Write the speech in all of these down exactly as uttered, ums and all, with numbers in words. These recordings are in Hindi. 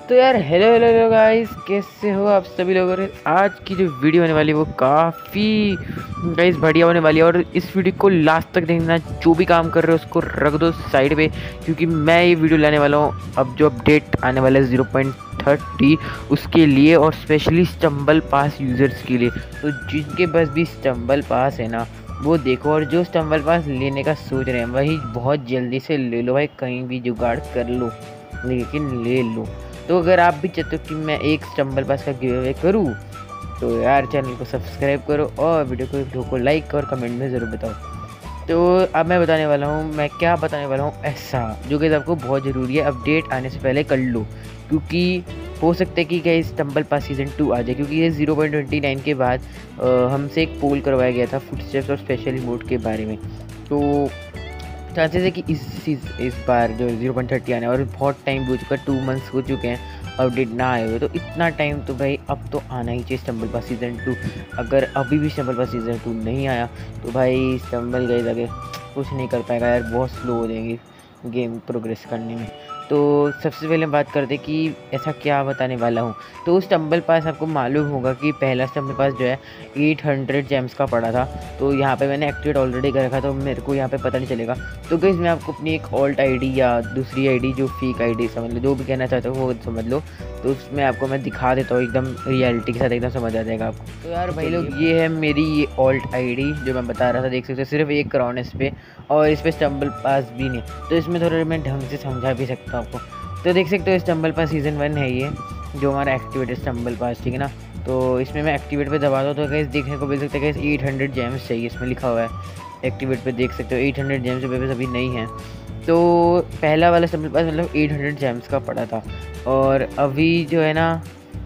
तो यार हेलो हेलो हेलो गाइस, कैसे हो आप सभी लोग। और आज की जो वीडियो होने वाली है वो काफ़ी गाइस बढ़िया होने वाली है। और इस वीडियो को लास्ट तक देखना, जो भी काम कर रहे हो उसको रख दो साइड पे, क्योंकि मैं ये वीडियो लाने वाला हूँ अब जो अपडेट आने वाला है ज़ीरो पॉइंट थर्टी उसके लिए, और स्पेशली स्टम्बल पास यूज़र्स के लिए। तो जिनके पास भी स्टम्बल पास है ना वो देखो, और जो स्टम्बल पास लेने का सोच रहे हैं वही बहुत जल्दी से ले लो भाई, कहीं भी जुगाड़ कर लो लेकिन ले लो। तो अगर आप भी चाहते हो कि मैं एक स्टम्बल पास का गिव अवे करूँ तो यार चैनल को सब्सक्राइब करो और वीडियो को वीडियो को लाइक और कमेंट में ज़रूर बताओ। तो अब मैं बताने वाला हूँ, मैं क्या बताने वाला हूँ ऐसा जो कि आपको बहुत ज़रूरी है, अपडेट आने से पहले कर लो, क्योंकि हो सकता है कि क्या स्टम्बल पास सीज़न टू आ जाए। क्योंकि ये ज़ीरो पॉइंट ट्वेंटी नाइन के बाद हमसे एक पोल करवाया गया था फुटस्टेप्स और स्पेशल इमोट के बारे में। तो चांसेस है कि इस इस बार जो ज़ीरो पॉइंट थर्टी आने, और बहुत टाइम भी हो चुका है, टू मंथ्स हो चुके हैं अपडेट ना आए हुए। तो इतना टाइम तो भाई अब तो आना ही चाहिए स्टम्बल पास सीज़न टू। अगर अभी भी स्टम्बल पास सीज़न टू नहीं आया तो भाई स्टम्बल गए आगे कुछ नहीं कर पाएगा यार, बहुत स्लो हो जाएंगी गेम प्रोग्रेस करने में। तो सबसे पहले बात करते कि ऐसा क्या बताने वाला हूँ। तो स्टम्बल पास आपको मालूम होगा कि पहला स्टम्बल पास जो है एट हंड्रेड जेम्स का पड़ा था। तो यहाँ पे मैंने एक्टिवेट ऑलरेडी कर रखा, तो मेरे को यहाँ पे पता नहीं चलेगा। तो गाइस मैं आपको अपनी एक ऑल्ट आईडी या दूसरी आईडी जो फेक आईडी समझ लो, जो भी कहना चाहते हो वो समझ लो, तो उसमें आपको मैं दिखा देता हूँ एकदम रियलिटी के साथ, एकदम समझ आ जाएगा आपको। तो यार भाई लोग, ये है मेरी ये ऑल्ट आईडी जो मैं बता रहा था, देख सकते हो सिर्फ एक क्राउन इस पर, और इस पर स्टम्बल पास भी नहीं। तो इसमें थोड़ा मैं ढंग से समझा भी सकता हूँ आपको। तो देख सकते हो स्टम्बल पास सीज़न वन है ये, जो हमारा एक्टिवेटेड स्टम्बल पास, ठीक है ना। तो इसमें मैं एक्टिवेट पे दबा दूँ तो गाइस देखने को मिल सकता है गाइस एट हंड्रेड जेम्स चाहिए, इसमें लिखा हुआ है एक्टिवेट पे, देख सकते हो एट हंड्रेड जेम्स मेरे पास अभी नहीं है। तो पहला वाला स्टम्बल पास मतलब एट हंड्रेड जेम्स का पड़ा था, और अभी जो है ना,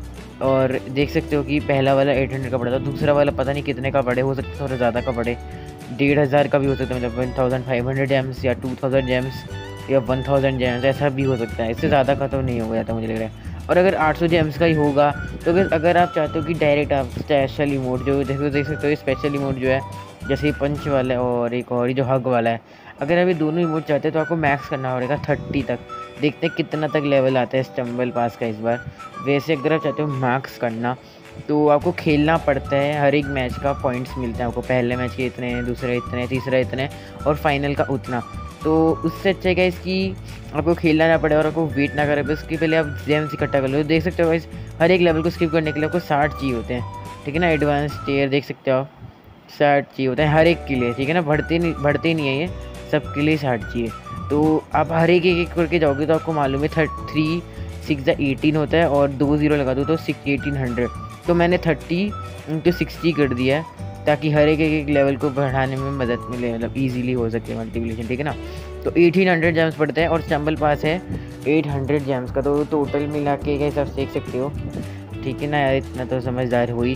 और देख सकते हो कि पहला वाला एट हंड्रेड का पड़ा था, दूसरा वाला पता नहीं कितने का पड़े, हो सकता है थोड़ा ज़्यादा का पड़े, डेढ़ हज़ार का भी हो सकता है, मतलब one thousand five hundred gems या टू थाउजेंड जेम्स या वन थाउजेंड जेम्स, ऐसा भी हो सकता है। इससे ज़्यादा का तो नहीं हो जाता मुझे लग रहा है। और अगर आठ सौ जेम्स का ही होगा तो अगर अगर आप चाहते हो कि डायरेक्ट आप स्पेशल इमोट जो देखो देख सकते हो, ये स्पेशल इमोट जो है जैसे पंच वाला है और एक और जो हग वाला है, अगर आप ये दोनों इमोट चाहते हैं तो आपको मैक्स करना पड़ेगा थर्टी तक। देखते हैं कितना तक लेवल आता है स्टम्बल पास का इस बार। वैसे अगर आप चाहते हो मैक्स करना तो आपको खेलना पड़ता है, हर एक मैच का पॉइंट्स मिलते हैं आपको, पहले मैच के इतने, दूसरे इतने, तीसरा इतने, और फाइनल का उतना। तो उससे अच्छा है इसकी आपको खेलना ना पड़े और आपको वेट ना करें, बस उसके पहले आप जेम्स इकट्ठा कर लो। देख सकते हो गाइस हर एक लेवल को स्किप करने के लिए आपको साठ चाहिए होते हैं, ठीक है ना। एडवांस टेयर देख सकते हो साठ चाहिए होते हैं हर एक के लिए, ठीक है ना। बढ़ते नहीं बढ़ते नहीं है ये, सबके लिए साठ चाहिए। तो आप हर एक एक एक करके जाओगे तो आपको मालूम है थर्ट थ्री सिक्स या एटीन होता है, और दो जीरो लगा दो तो सिक्स एटीन हंड्रेड। तो मैंने थर्टी इंटू सिक्सटी कर दिया है ताकि हर एक एक लेवल को बढ़ाने में मदद मिले, मतलब इजीली हो सके मल्टीप्लिकेशन, ठीक है ना। तो एटीन हंड्रेड जेम्स पड़ते हैं और स्टम्बल पास है एट हंड्रेड जेम्स का। तो टोटल मिला के के हिसाब से देख सकते हो, ठीक है ना यार, इतना तो समझदार हुई।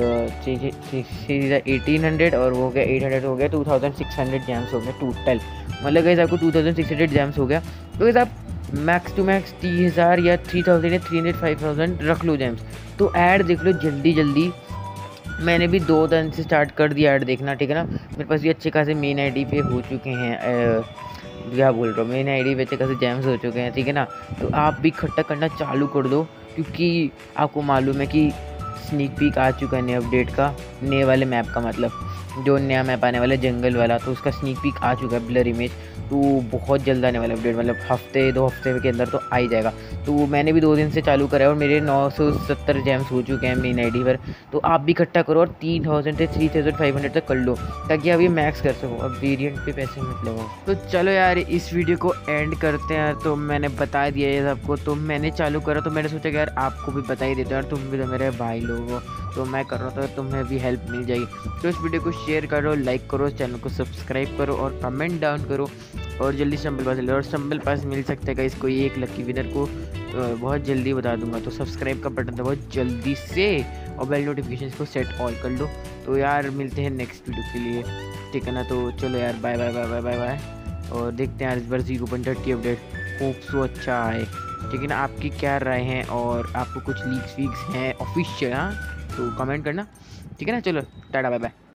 एटीन हंड्रेड और वो हो गया एट हंड्रेड, हो गया two thousand six hundred gems हो गया टोटल, मतलब गाइस आपको two thousand six hundred gems हो गया। तो गाइस आप मैक्स टू मैक्स तीन हज़ार या थ्री थाउजेंड या थ्री हंड्रेड फाइव थाउजेंड रख लो जेम्स। तो ऐड देख लो जल्दी जल्दी, मैंने भी दो दिन से स्टार्ट कर दिया ऐड देखना, ठीक है ना। मेरे पास भी अच्छे खासे मेन आईडी पे हो चुके हैं, क्या बोल रहा हूँ, मेन आईडी पे अच्छे खासे जेम्स हो चुके हैं, ठीक है ना। तो आप भी इकट्ठा करना चालू कर दो, क्योंकि आपको मालूम है कि स्नीक पीक आ चुका है नए अपडेट का, नए वाले मैप का, मतलब जो नया मैप आने वाला है जंगल वाला, तो उसका स्नीक पीक आ चुका है, ब्लर इमेज। तो बहुत जल्द आने वाला अपडेट, मतलब हफ्ते दो हफ्ते के अंदर तो आ ही जाएगा। तो मैंने भी दो दिन से चालू करा है और मेरे नौ सौ सत्तर जेम्स हो चुके हैं मेन आईडी पर। तो आप भी इकट्ठा करो और तीन थाउजेंड से थ्री थाउजेंड फाइव हंड्रेड तक कर लो, ताकि आप ये मैक्स कर सको। अब वेरिएंट पे पैसे मत लगाओ। तो चलो यार इस वीडियो को एंड करते हैं। तो मैंने बता दिया ये सबको, तो मैंने चालू करा तो मैंने सोचा कि यार आपको भी बता ही देते हैं, और तुम भी तो मेरे भाई लोग हो, तो मैं कर रहा था तो तुम्हें भी हेल्प मिल जाएगी। तो इस वीडियो को शेयर करो, लाइक करो, चैनल को सब्सक्राइब करो और कमेंट डाउन करो, और जल्दी स्टम्बल पास ले लो। और स्टम्बल पास मिल सकता है इसको एक लकी विनर को बहुत जल्दी बता दूंगा। तो सब्सक्राइब का बटन दबाओ जल्दी से और बेल नोटिफिकेशन को सेट ऑल कर लो। तो यार मिलते हैं नेक्स्ट वीडियो के लिए, ठीक है ना। तो चलो यार bye bye bye bye bye bye, और देखते हैं यार इस बार zero point thirty update hope so अच्छा आए, ठीक है ना। आपकी क्या राय है और आपको कुछ लीक्स वीक्स हैं ऑफिशियल, हाँ, तो कमेंट करना, ठीक है ना। चलो टाटा बाय बाय।